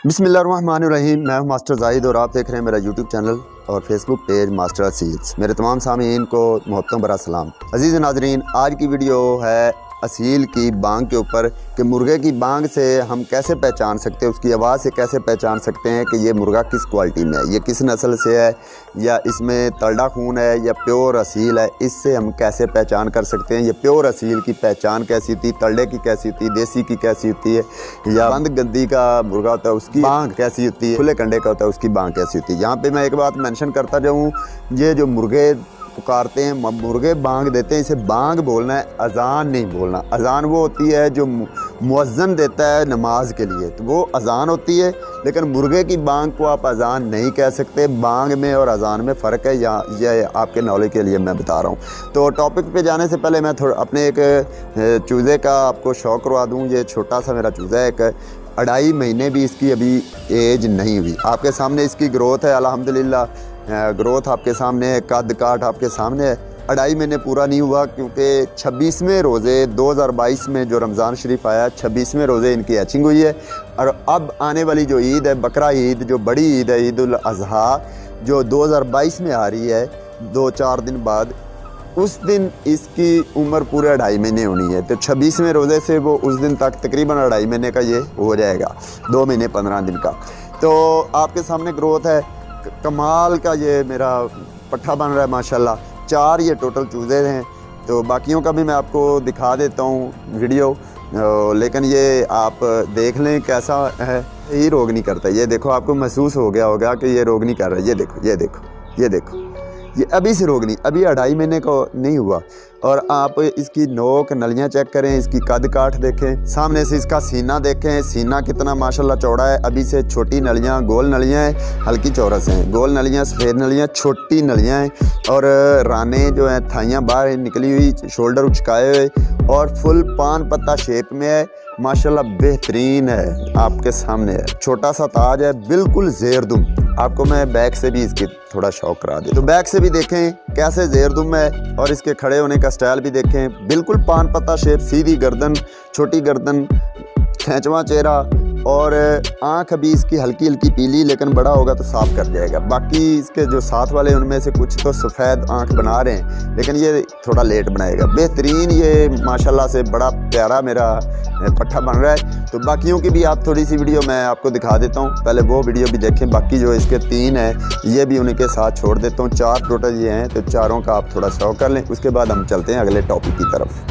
बिस्मिल्लाहिर्रहमानिर्रहीम। मैं हूं मास्टर जाहिद और आप देख रहे हैं मेरा यूट्यूब चैनल और फेसबुक पेज मास्टर सीड्स। मेरे तमाम सामीन को मोहब्बतों भरा सलाम। अजीज़ नाजरीन, आज की वीडियो है असील की बांग के ऊपर कि मुर्गे की बांग से हम कैसे पहचान सकते हैं, उसकी आवाज़ से कैसे पहचान सकते हैं कि ये मुर्गा किस क्वालिटी में है, ये किस नस्ल से है, या इसमें तलड़ा खून है या प्योर असील है। इससे हम कैसे पहचान कर सकते हैं। ये प्योर असील की पहचान कैसी होती, तलड़े की कैसी होती, देसी की कैसी होती है, या बंद गद्दी का मुर्गा होता है उसकी बांग कैसी होती है, खुले कंडे का होता है उसकी बांग कैसी होती है। यहाँ पर मैं एक बात मेंशन करता जाऊँ, ये जो मुर्गे पुकारते हैं, मुर्गे बांग देते हैं, इसे बांग बोलना है, अजान नहीं बोलना। अजान वो होती है जो मुअज्जिन देता है नमाज के लिए, तो वो अजान होती है। लेकिन मुर्गे की बांग को आप अजान नहीं कह सकते। बांग में और अजान में फ़र्क है, या ये आपके नॉलेज के लिए मैं बता रहा हूँ। तो टॉपिक पे जाने से पहले मैं थोड़ा अपने एक चूज़े का आपको शौक़ करवा दूँ। ये छोटा सा मेरा चूज़ा है, एक 2.5 महीने भी इसकी अभी एज नहीं हुई। आपके सामने इसकी ग्रोथ है, अल्हम्दुलिल्लाह ग्रोथ आपके सामने है, कद काठ आपके सामने है। 2.5 महीने पूरा नहीं हुआ क्योंकि 26वें रोज़े 2022 में जो रमज़ान शरीफ आया, 26वें रोज़े इनकी हैचिंग हुई है। और अब आने वाली जो ईद है, बकरा ईद, जो बड़ी ईद है, ईद उल अज़हा, जो 2022 में आ रही है 2-4 दिन बाद, उस दिन इसकी उम्र पूरे 2.5 महीने होनी है। तो 26वें रोज़े से वो उस दिन तक तकरीबन 2.5 महीने का ये हो जाएगा, 2 महीने 15 दिन का। तो आपके सामने ग्रोथ है, कमाल का ये मेरा पट्ठा बन रहा है माशाल्लाह। 4 ये टोटल चूज़े हैं, तो बाकियों का भी मैं आपको दिखा देता हूँ वीडियो, लेकिन ये आप देख लें कैसा है। ये रोग नहीं करता, ये देखो, आपको महसूस हो गया होगा कि ये रोग नहीं कर रहा है। ये देखो, ये देखो, ये देखो, ये अभी से रोग नहीं, अभी 2.5 महीने को नहीं हुआ। और आप इसकी नोक नलियाँ चेक करें, इसकी कद काठ देखें, सामने से इसका सीना देखें, सीना कितना माशाल्लाह चौड़ा है। अभी से छोटी नलियाँ, गोल नलियाँ हैं, हल्की चौरस हैं, गोल नलियाँ, सफ़ेद नलियाँ, छोटी नलियाँ हैं, और राने जो हैं, थाइयाँ बाहर निकली हुई, शोल्डर उचकाए हुए, और फुल पान पत्ता शेप में है माशाल्लाह, बेहतरीन है। आपके सामने है, छोटा सा ताज है, बिल्कुल ज़ेरदुम। आपको मैं बैक से भी इसकी थोड़ा शौक करा दे, तो बैक से भी देखें कैसे ज़ेरदुम है, और इसके खड़े होने का स्टाइल भी देखें, बिल्कुल पान पत्ता शेप, सीधी गर्दन, छोटी गर्दन, खैंचवा चेहरा, और आँख अभी इसकी हल्की हल्की पीली, लेकिन बड़ा होगा तो साफ़ कर जाएगा। बाकी इसके जो साथ वाले उनमें से कुछ तो सफ़ेद आँख बना रहे हैं, लेकिन ये थोड़ा लेट बनाएगा। बेहतरीन, ये माशाल्लाह से बड़ा प्यारा मेरा पट्ठा बन रहा है। तो बाकियों की भी आप थोड़ी सी वीडियो मैं आपको दिखा देता हूँ, पहले वो वीडियो भी देखें। बाकी जो इसके 3 हैं ये भी उन्हीं के साथ छोड़ देता हूँ। 4 टोटल ये हैं, तो चारों का आप थोड़ा शौक कर लें। उसके बाद हम चलते हैं अगले टॉपिक की तरफ।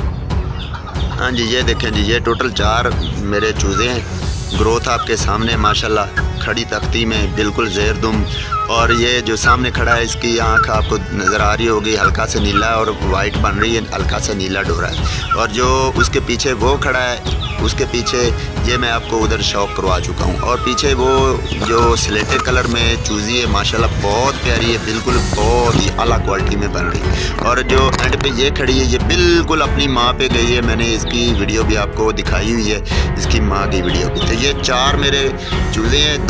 हाँ जी, ये देखें जी, ये टोटल 4 मेरे चूज़े हैं। ग्रोथ आपके सामने माशाल्लाह, खड़ी तख्ती में बिल्कुल ज़ेरदुम। और ये जो सामने खड़ा है, इसकी आंख आपको नज़र आ रही होगी, हल्का सा नीला और वाइट बन रही है, हल्का सा नीला डोरा है। और जो उसके पीछे वो खड़ा है, उसके पीछे ये मैं आपको उधर शौक करवा चुका हूँ। और पीछे वो जो स्लेटे कलर में चूज़ी है माशाल्लाह, बहुत प्यारी है, बिल्कुल बहुत ही आला क्वालिटी में बन रही है। और जो एंड पे ये खड़ी है, ये बिल्कुल अपनी माँ पे गई है। मैंने इसकी वीडियो भी आपको दिखाई हुई है, इसकी माँ की वीडियो भी। तो ये 4 मेरे चूज़े हैं,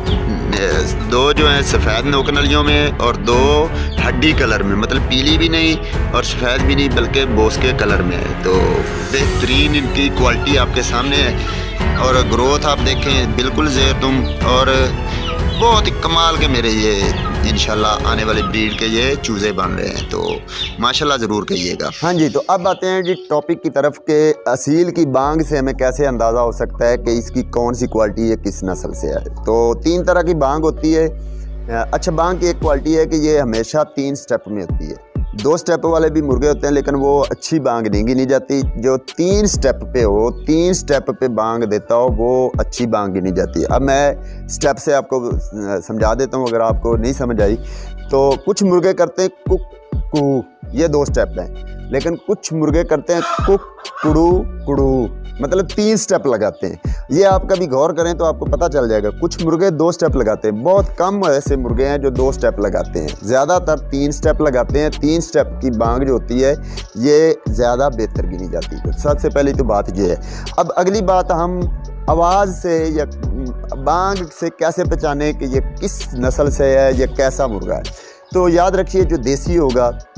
दो जो हैं सफ़ेद नोक नलियों में, और 2 हड्डी कलर में, मतलब पीली भी नहीं और सफ़ेद भी नहीं, बल्कि बोस्के कलर में है। तो बेहतरीन इनकी क्वालिटी आपके सामने है। और ग्रोथ आप देखें, बिल्कुल ज़ेरदुम, और बहुत ही कमाल के मेरे ये इंशाल्लाह आने वाले ब्रीड के ये चूज़े बन रहे हैं। तो माशाल्लाह ज़रूर कहिएगा। हाँ जी, तो अब आते हैं जी टॉपिक की तरफ के असील की बांग से हमें कैसे अंदाज़ा हो सकता है कि इसकी कौन सी क्वालिटी है, किस नस्ल से है। तो 3 तरह की बांग होती है। अच्छा, बांग की एक क्वालिटी है कि ये हमेशा 3 स्टेप में होती है। 2 स्टेप वाले भी मुर्गे होते हैं, लेकिन वो अच्छी बांग नहीं गिनी जाती। जो 3 स्टेप पे हो, 3 स्टेप पे बांग देता हो, वो अच्छी बांग गिनी जाती है। अब मैं स्टेप से आपको समझा देता हूँ, अगर आपको नहीं समझ आई तो। कुछ मुर्गे करते हैं कुक कू, ये 2 स्टेप हैं। लेकिन कुछ मुर्गे करते हैं कुक कुड़ू कुड़ू, मतलब 3 स्टेप लगाते हैं। ये आप कभी गौर करें तो आपको पता चल जाएगा। कुछ मुर्गे 2 स्टेप लगाते हैं, बहुत कम ऐसे मुर्गे हैं जो 2 स्टेप लगाते हैं, ज़्यादातर 3 स्टेप लगाते हैं। 3 स्टेप की बांग जो होती है ये ज़्यादा बेहतर गिनी जाती है। सबसे पहली तो बात ये है। अब अगली बात, हम आवाज़ से या बांग से कैसे पहचाने कि ये किस नस्ल से है, ये कैसा मुर्गा है। तो याद रखिए, जो देसी होगा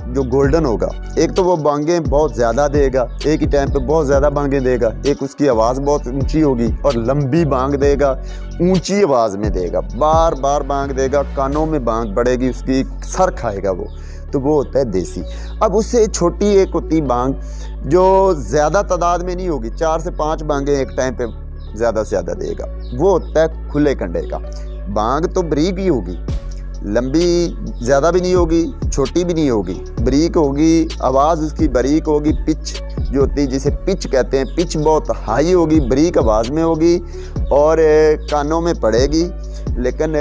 जो गोल्डन होगा, एक तो वो बांगें बहुत ज़्यादा देगा, एक ही टाइम पे बहुत ज़्यादा बांगें देगा, एक उसकी आवाज़ बहुत ऊंची होगी और लंबी बांग देगा, ऊंची आवाज़ में देगा, बार बार बांग देगा, कानों में बांग पड़ेगी उसकी, सर खाएगा वो, तो वो होता है देसी। अब उससे छोटी एक होती बांग जो ज़्यादा तादाद में नहीं होगी, 4 से 5 बांगें एक टाइम पे ज़्यादा से ज़्यादा देगा, वो होता है खुले कंडे का। बांग तो बरीक ही होगी, लंबी ज़्यादा भी नहीं होगी, छोटी भी नहीं होगी, बरीक होगी, आवाज़ उसकी बरीक होगी, पिच जो होती है जिसे पिच कहते हैं, पिच बहुत हाई होगी, बरीक आवाज़ में होगी और कानों में पड़ेगी। लेकिन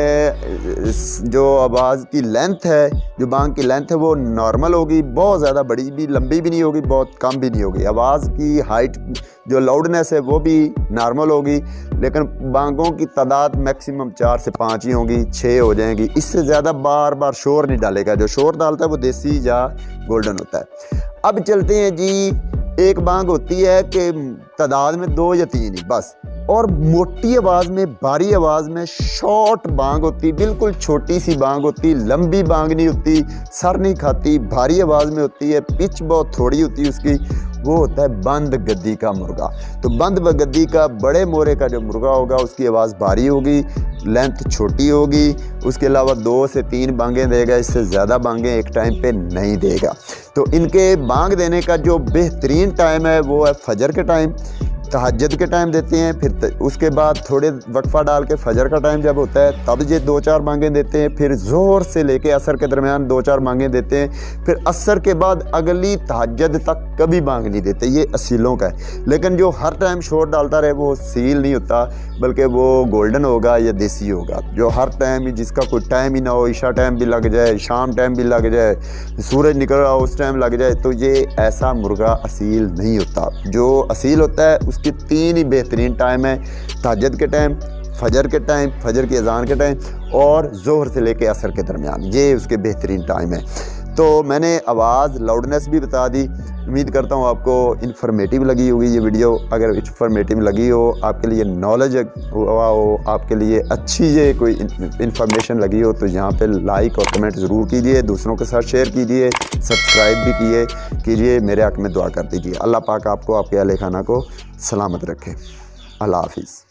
जो आवाज़ की लेंथ है, जो बांग की लेंथ है वो नॉर्मल होगी, बहुत ज़्यादा बड़ी भी लंबी भी नहीं होगी, बहुत कम भी नहीं होगी। आवाज़ की हाइट जो लाउडनेस है वो भी नॉर्मल होगी, लेकिन बांगों की तादाद मैक्सिमम 4 से 5 ही होंगी, 6 हो जाएंगी, इससे ज़्यादा बार बार शोर नहीं डालेगा। जो शोर डालता है वो देसी या गोल्डन होता है। अब चलते हैं जी, एक बांग होती है कि तादाद में 2 या 3 ही बस, और मोटी आवाज़ में, भारी आवाज़ में शॉर्ट बांग होती, बिल्कुल छोटी सी बांग होती, लंबी बांग नहीं होती, सर नहीं खाती, भारी आवाज़ में होती है, पिच बहुत थोड़ी होती है उसकी, वो होता है बंद गद्दी का मुर्गा। तो बंद गद्दी का बड़े मोरे का जो मुर्गा होगा उसकी आवाज़ भारी होगी, लेंथ छोटी होगी, उसके अलावा 2 से 3 बांगें देगा, इससे ज़्यादा बांगें एक टाइम पे नहीं देगा। तो इनके बांग देने का जो बेहतरीन टाइम है वो है फजर के टाइम, तहज्जुद के टाइम देते हैं, फिर उसके बाद थोड़े वक्फा डाल के फजर का टाइम जब होता है तब ये 2-4 बांगें देते हैं, फिर ज़ोहर से लेके असर के दरमियान 2-4 बांगें देते हैं, फिर असर के बाद अगली तहज्जुद तक कभी बांग नहीं देते। ये असीलों का है। लेकिन जो हर टाइम शोर डालता रहे वो सील नहीं होता, बल्कि वो गोल्डन होगा या देसी होगा। जो हर टाइम, जिसका कोई टाइम ही ना हो, ईशा टाइम भी लग जाए, शाम टाइम भी लग जाए, सूरज निकल रहा हो उस टाइम लग जाए, तो ये ऐसा मुर्गा असील नहीं होता। जो असील होता है उसकी 3 ही बेहतरीन टाइम है, तहज्जुद के टाइम, फजर के टाइम, फजर की अजान के टाइम और ज़ोहर से लेके असर के दरमियान, ये उसके बेहतरीन टाइम है। तो मैंने आवाज़, लाउडनेस भी बता दी। उम्मीद करता हूँ आपको इन्फॉर्मेटिव लगी होगी ये वीडियो। अगर इन्फॉर्मेटिव लगी हो, आपके लिए नॉलेज हुआ हो, आपके लिए अच्छी ये कोई इन्फॉर्मेशन लगी हो, तो यहाँ पे लाइक और कमेंट ज़रूर कीजिए, दूसरों के साथ शेयर कीजिए, सब्सक्राइब भी कीजिए, मेरे हक़ में दुआ कर दीजिए। अल्लाह पाक आपको, आपके अहले खाना को सलामत रखे। अल्लाह हाफिज़।